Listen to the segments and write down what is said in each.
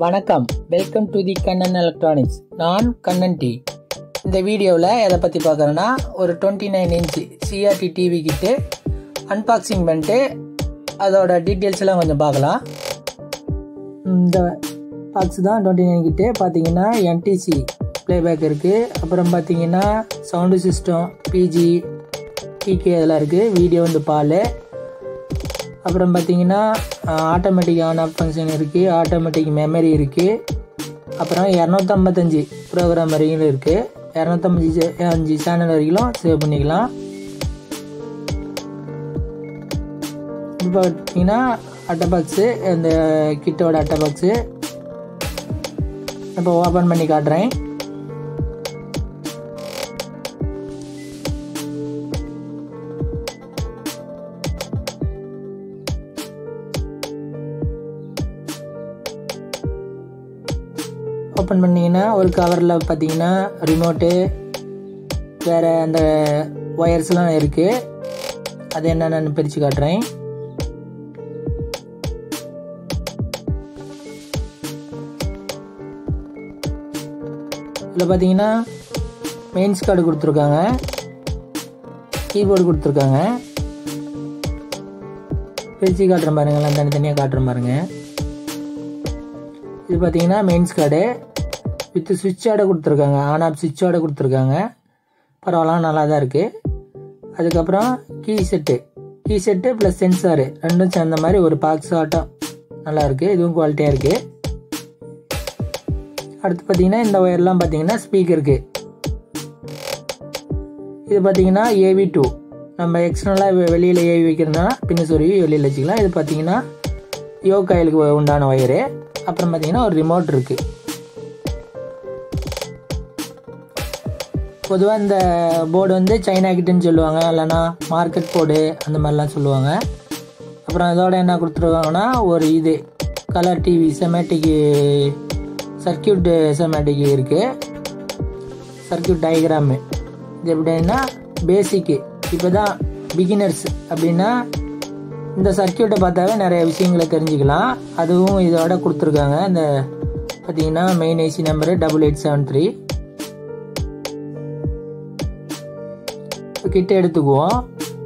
வணக்கம், welcome to the Kannan electronics. நான் Kannan D. இந்த வீடியோவில் எதை பற்றி பார்க்குறேன்னா, ஒரு 29 inch CRT TV kit unboxing பண்ணிட்டு அதோட டீட்டெயில்ஸ் எல்லாம் கொஞ்சம் பார்க்கலாம். இந்த பாக்ஸ் தான் 29 கிட்டு. பார்த்தீங்கன்னா என்டிசி ப்ளேபேக் இருக்குது. அப்புறம் பார்த்தீங்கன்னா சவுண்டு சிஸ்டம், பிஜி, டிகே இதெல்லாம் இருக்குது. வீடியோ வந்து பால். அப்புறம் பார்த்தீங்கன்னா ஆட்டோமேட்டிக் ஆன் ஆஃப் ஃபங்க்ஷன் இருக்குது. ஆட்டோமேட்டிக் மெமரி இருக்குது. அப்புறம் 255 ப்ரோக்ராம் வரைக்கும் இருக்குது. 255 சேனல் வரைக்கும் சேவ் பண்ணிக்கலாம். இப்போ பார்த்தீங்கன்னா அட்டை பாக்ஸு, இந்த கிட்டோட அட்டை பாக்ஸு இப்போ ஓப்பன் பண்ணி காட்டுறேன். ஓப்பன் பண்ணிங்கன்னா ஒரு கவரில் பார்த்தீங்கன்னா ரிமோட்டு, வேறு அந்த ஒயர்ஸ்லாம் இருக்குது. அது என்னென்னு பிரித்து காட்டுறேன். இதில் பார்த்தீங்கன்னா மெயின்ஸ் கார்டு கொடுத்துருக்காங்க, கீபோர்டு கொடுத்துருக்காங்க. பிரித்து காட்டுறேன் பாருங்கள்லாம், தனித்தனியாக காட்டுறேன் பாருங்கள். இது பார்த்தீங்கன்னா மெயின்ஸ் கார்டு வித் சுவிட்சோட கொடுத்துருக்காங்க, ஆன் ஆஃப் சுவிட்சோட கொடுத்துருக்காங்க. பரவாயில்ல, நல்லா தான் இருக்குது. அதுக்கப்புறம் கீ செட்டு ப்ளஸ் சென்சாரு ரெண்டும் சேர்ந்த மாதிரி ஒரு பாக்ஸ் ஆட்டம் நல்லா இருக்குது. இதுவும் குவாலிட்டியாக இருக்குது. அடுத்து பார்த்தீங்கன்னா இந்த ஒயர்லாம் பார்த்தீங்கன்னா ஸ்பீக்கருக்கு. இது பார்த்தீங்கன்னா AV2, நம்ம எக்ஸ்டர்னலாக வெளியில் ஏவி வைக்கிறதுனா பின்ன சொருவி வெளியில் வச்சுக்கலாம். இது பார்த்தீங்கன்னா யோகாயிலுக்கு உண்டான ஒயரு. அப்புறம் பார்த்தீங்கன்னா ஒரு ரிமோட் இருக்குது. பொதுவாக இந்த போர்டு வந்து சைனா கிட்டுன்னு சொல்லுவாங்க, இல்லைனா மார்க்கெட் போர்டு அந்த மாதிரிலாம் சொல்லுவாங்க. அப்புறம் இதோட என்ன கொடுத்துருவாங்கன்னா ஒரு இது colour TV schematic circuit schematic இருக்குது. சர்க்கியூட் டயக்ராமு இது எப்படின்னா பேசிக்கு. இப்போ தான் பிகினர்ஸ் அப்படின்னா இந்த சர்க்கியூட்டை பார்த்தாவே நிறைய விஷயங்களை தெரிஞ்சுக்கலாம். அதுவும் இதோட கொடுத்துருக்காங்க. இந்த பார்த்தீங்கன்னா மெயின் ஐசி நம்பரு 8873. கிட்ட எடுத்துக்குவோம்.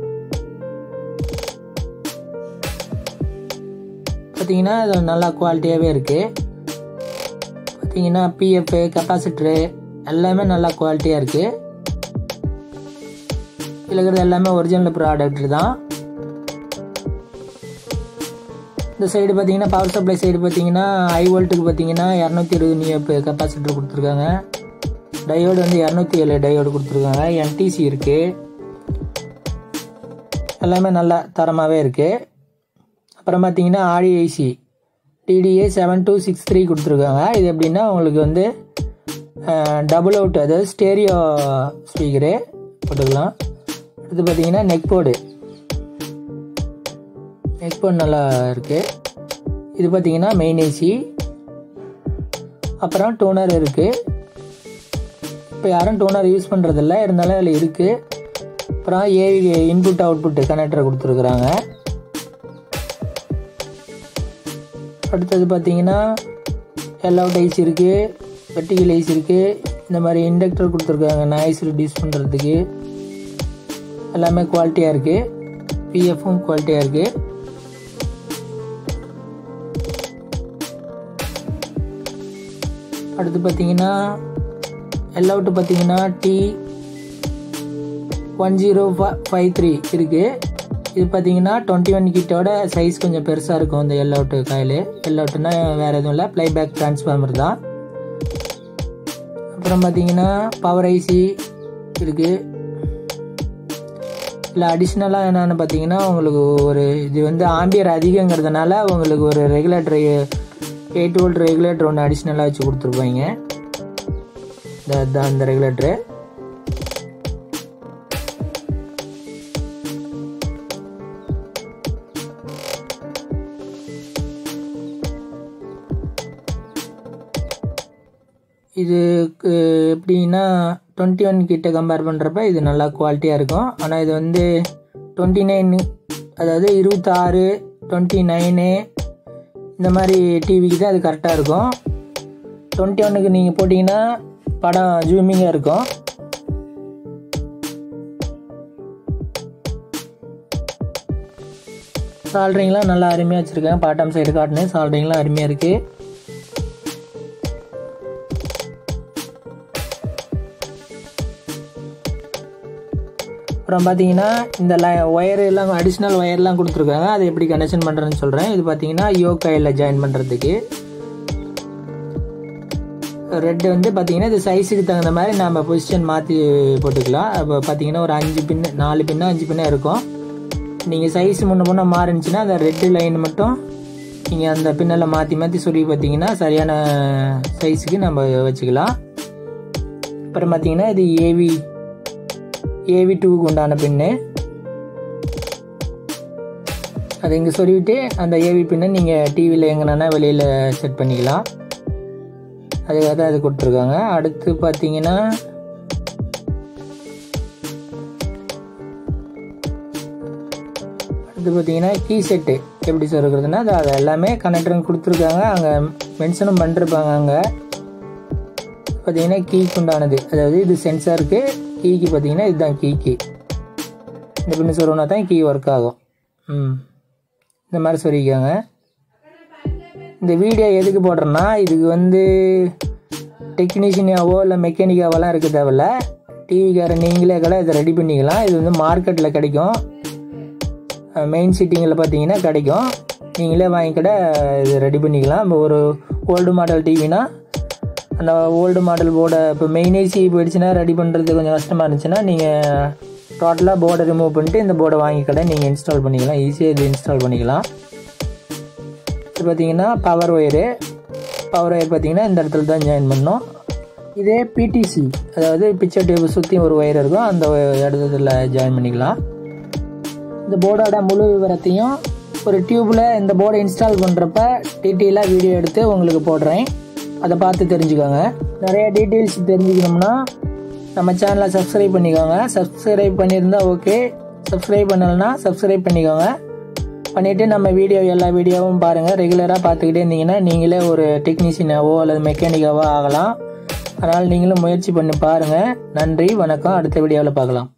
பார்த்தீங்கன்னா இது நல்லா குவாலிட்டியாகவே இருக்குது. பார்த்தீங்கன்னா பிஎஃப், கெப்பாசிட்டரு எல்லாமே நல்லா குவாலிட்டியாக இருக்குது. இதில் இருக்கிறது எல்லாமே ஒரிஜினல் ப்ராடக்ட் தான். இந்த சைடு பார்த்தீங்கன்னா பவர் சப்ளை சைடு பார்த்தீங்கன்னா ஹை வோல்ட்டுக்கு பார்த்தீங்கன்னா 220 நியூப் கெப்பாசிட்டர் கொடுத்துருக்காங்க. டயோடு வந்து 207 டயோடு கொடுத்துருக்காங்க. என்டிசி இருக்குது. எல்லாமே நல்லா தரமாகவே இருக்குது. அப்புறம் பார்த்தீங்கன்னா ஆடியோ ஐசி DDA 7263 கொடுத்துருக்காங்க. இது எப்படின்னா உங்களுக்கு வந்து டபுள் அவுட், அதாவது ஸ்டேரியோ ஸ்பீக்கரு போட்டுக்கலாம். அடுத்து பார்த்தீங்கன்னா நெக் போர்டு நல்லா இருக்குது. இது பார்த்தீங்கன்னா மெயின் ஐசி. அப்புறம் டோனர் இருக்குது. இப்போ யாரும் டோனர் யூஸ் பண்ணுறதில்ல, இருந்தாலும் அதில் இருக்குது. அப்புறம் ஏவி இன்புட் அவுட்புட் கனெக்டரை கொடுத்துருக்குறாங்க. அடுத்தது பார்த்தீங்கன்னா எல்அவுட் ஐசி இருக்குது, வெர்டிகல் ஐசி இருக்குது. இந்த மாதிரி இண்டக்டர் கொடுத்துருக்காங்க நாய்ஸ் ரெடியூஸ் பண்ணுறதுக்கு. எல்லாமே குவாலிட்டியாக இருக்குது. பிஎஃப்பும் குவாலிட்டியாக இருக்குது. அடுத்து பார்த்தீங்கன்னா எல்அவுட் பார்த்தீங்கன்னா T1053 இருக்குது. இது பார்த்தீங்கன்னா 21 கிட்டோட சைஸ் கொஞ்சம் பெருசாக இருக்கும். இந்த எல்அவுட்டு காயில். எல்அவுட்டுன்னா வேறு எதுவும் இல்லை, ப்ளைபேக் டிரான்ஸ்ஃபார்மர் தான். அப்புறம் பார்த்தீங்கன்னா பவர் ஐசி இருக்குது. இல்லை அடிஷ்னலாக என்னென்னு பார்த்தீங்கன்னா உங்களுக்கு ஒரு இது வந்து ஆம்பியர் அதிகங்கிறதுனால உங்களுக்கு ஒரு ரெகுலேட்டர் 8 வோல்ட் ரெகுலேட்டர் ஒன்று அடிஷ்னலாக வச்சு கொடுத்துருப்பாங்க. இந்த ரெகுலேட்டரு. இதுக்கு எப்படின்னா 21 கிட்ட கம்பேர் பண்ணுறப்ப இது நல்லா குவாலிட்டியாக இருக்கும். ஆனால் இது வந்து 29, அதாவது 26, 29 இந்த மாதிரி டிவிக்கு தான் அது கரெக்டாக இருக்கும். 21க்கு நீங்கள் போட்டிங்கன்னா படம் ஜூமிங்காக இருக்கும். சால்ட்ரிங்லாம் நல்லா அருமையாக வச்சுருக்கேன். பாட்டம் சைடு காட்டினேன், சால்ட்ரிங்லாம் அருமையாக இருக்குது. அப்புறம் பார்த்தீங்கன்னா இந்த ஒயர் எல்லாம் அடிஷ்னல் ஒயர்லாம் கொடுத்துருக்காங்க. அதை எப்படி கனெக்ஷன் பண்ணுறேன்னு சொல்கிறேன். இது பார்த்தீங்கன்னா யோக் காயிலில் ஜாயின் பண்ணுறதுக்கு. ரெட்டு வந்து பார்த்தீங்கன்னா இது சைஸுக்கு தகுந்த மாதிரி நம்ம பொசிஷன் மாற்றி போட்டுக்கலாம். அப்போ பார்த்தீங்கன்னா ஒரு 5 பின்னு 4 பின்னா 5 பின்னா இருக்கும். நீங்கள் சைஸ் முன்ன மாறிச்சுன்னா அந்த ரெட்டு லைன் மட்டும் நீங்கள் அந்த பின்னலை மாற்றி சொல்லி பார்த்தீங்கன்னா சரியான சைஸுக்கு நம்ம வச்சுக்கலாம். அப்புறம் பார்த்தீங்கன்னா இது AV2க்கு உண்டான பின்னு. அதை இங்கே சொல்லிவிட்டு அந்த AV பின்னை நீங்கள் டிவியில் எங்கன்னா வெளியில் செட் பண்ணிக்கலாம். அதுக்காக தான் அது கொடுத்துருக்காங்க. அடுத்து பார்த்தீங்கன்னா கீ செட்டு எப்படி சொல்கிறதுனா அது எல்லாமே கனெக்டரும் கொடுத்துருக்காங்க. அங்கே மென்ஷனும் பண்ணிருப்பாங்க. அங்கே பார்த்தீங்கன்னா கீக்கு உண்டானது, அதாவது இது சென்சாருக்கு, கீக்கு பார்த்தீங்கன்னா இதுதான் கீக்கு. இந்த பின்னு சொல்லணும்னா தான் கீ ஒர்க் ஆகும். இந்த மாதிரி சொல்லிக்காங்க. இந்த வீடியோ எதுக்கு போடுறேன்னா, இதுக்கு வந்து டெக்னீஷியனாவோ இல்லை மெக்கானிக்காவெல்லாம் இருக்க தேவையில்ல. டிவிக்கார நீங்களே கூட இதை ரெடி பண்ணிக்கலாம். இது வந்து மார்க்கெட்டில் கிடைக்கும், மெயின் சிட்டிங்கில் பார்த்தீங்கன்னா கிடைக்கும். நீங்களே வாங்கி கூட இது ரெடி பண்ணிக்கலாம். இப்போ ஒரு ஓல்டு மாடல் டிவினா அந்த ஓல்டு மாடல் போர்டை இப்போ மெயின் ஏசி போயிடுச்சுன்னா ரெடி பண்ணுறது கொஞ்சம் கஷ்டமாக இருந்துச்சுன்னா நீங்கள் டோட்டலாக போர்டை ரிமூவ் பண்ணிட்டு இந்த போர்டை வாங்கி கூட நீங்கள் இன்ஸ்டால் பண்ணிக்கலாம். ஈஸியாக இது இன்ஸ்டால் பண்ணிக்கலாம். இது பார்த்தீங்கன்னா பவர் ஒயர் பார்த்தீங்கன்னா இந்த இடத்துல தான் ஜாயின் பண்ணோம். இதே PTC, அதாவது பிக்சர் டியூப் சுற்றி ஒரு ஒயர் இருக்கும், அந்த இடத்துல ஜாயின் பண்ணிக்கலாம். இந்த போர்டோட முழு விவரத்தையும் ஒரு டியூப்பில் இந்த போர்டை இன்ஸ்டால் பண்ணுறப்ப டீட்டெயிலாக வீடியோ எடுத்து உங்களுக்கு போடுறேன். அதை பார்த்து தெரிஞ்சுக்கோங்க. நிறைய டீட்டெயில்ஸ் தெரிஞ்சுக்கணும்னா நம்ம சேனலை சப்ஸ்கிரைப் பண்ணிக்கோங்க. சப்ஸ்கிரைப் பண்ணியிருந்தா ஓகே, சப்ஸ்கிரைப் பண்ணலைன்னா சப்ஸ்கிரைப் பண்ணிக்கோங்க. பண்ணிவிட்டு நம்ம எல்லா வீடியோவும் பாருங்கள். ரெகுலராக பார்த்துக்கிட்டே இருந்தீங்கன்னா நீங்களே ஒரு டெக்னீஷியனாவோ அல்லது மெக்கானிக்காவோ ஆகலாம். அதனால் நீங்களும் முயற்சி பண்ணி பாருங்கள். நன்றி, வணக்கம். அடுத்த வீடியோவில் பார்க்கலாம்.